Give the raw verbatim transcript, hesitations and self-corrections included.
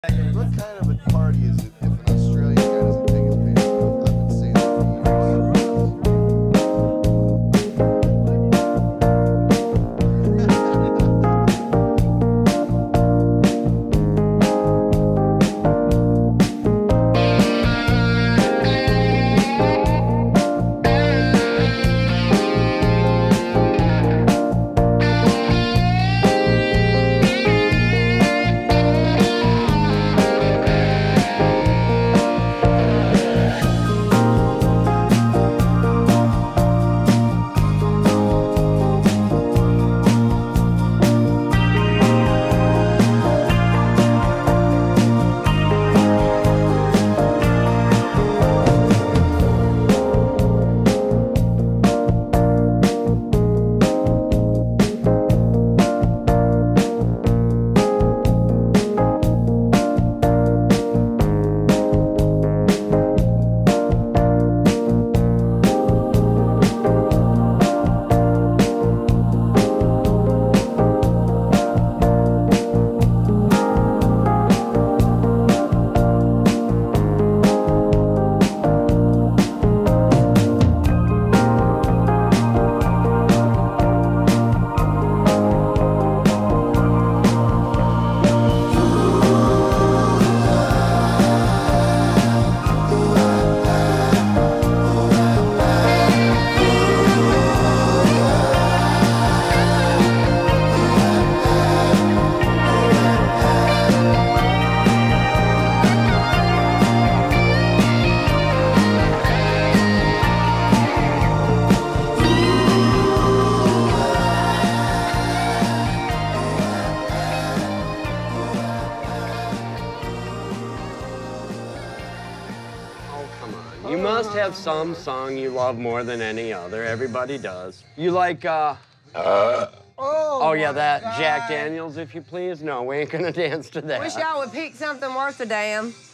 What kind of a party is it if an Australian guy doesn't take his pants off? I've been saying that You must have some song you love more than any other. Everybody does. You like, uh... uh oh, oh, yeah, that God. Jack Daniels, if you please? No, we ain't gonna dance to that. Wish y'all would pick something worth a damn.